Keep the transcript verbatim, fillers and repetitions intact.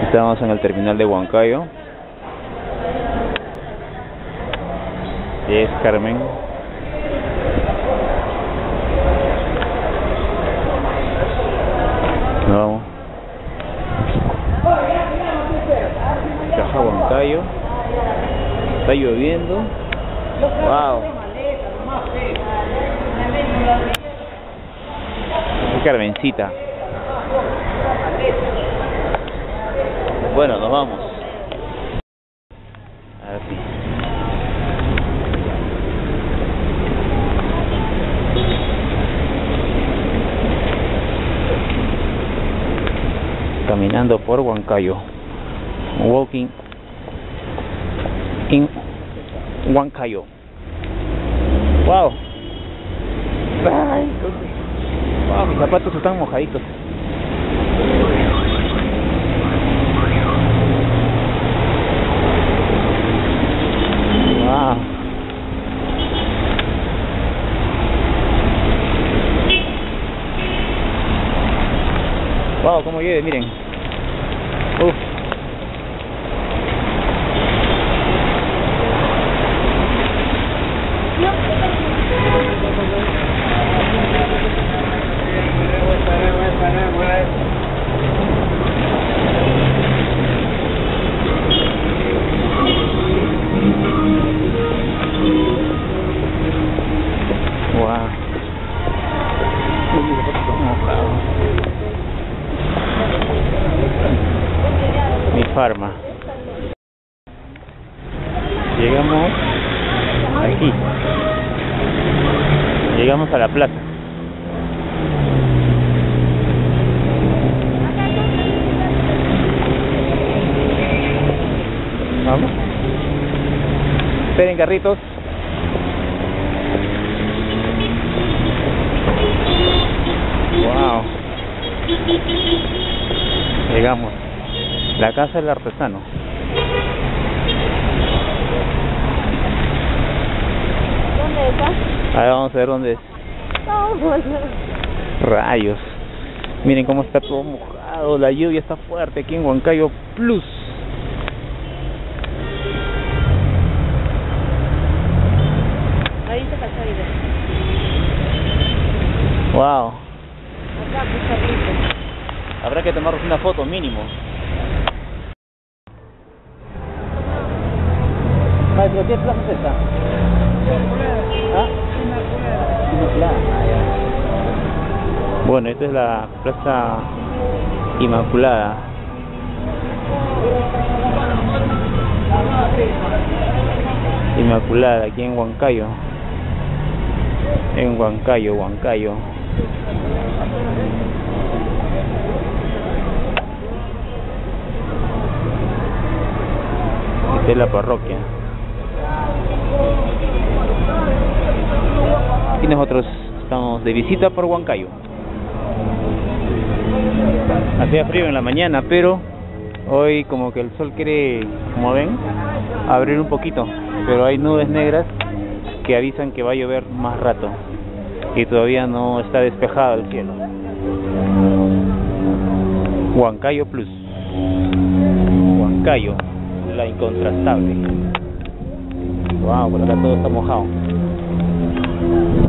Estamos en el terminal de Huancayo. Es Carmen. Nos vamos. Caja Huancayo. Está lloviendo. Wow. Es Carmencita. Bueno, nos vamos. Ahora sí. Caminando por Huancayo. Walking in Huancayo. Wow. Ay, wow, mis zapatos están mojaditos. Wow. Wow, como llueve, miren. Uf. Wow. Mi farma. Llegamos aquí. Llegamos a la plaza. Vamos. Esperen, carritos. Wow. Llegamos. La casa del artesano. ¿Dónde está? Ahora vamos a ver dónde es. Rayos. Miren cómo está todo mojado. La lluvia está fuerte aquí en Huancayo Plus. Ahí se cayó. Wow. Acá, pues, Habrá que tomarnos una foto mínimo. Maestro, ¿qué plaza es esta? ¿Ah? Inmaculada. Bueno, esta es la Plaza Inmaculada. Inmaculada, aquí en Huancayo. En Huancayo, Huancayo. Esta es la parroquia. Y nosotros estamos de visita por Huancayo. Hacía frío en la mañana, pero hoy como que el sol quiere, como ven, abrir un poquito. Pero hay nubes negras que avisan que va a llover más rato. Y todavía no está despejado el cielo. Huancayo Plus. Huancayo, la incontrastable. Wow, por acá todo está mojado.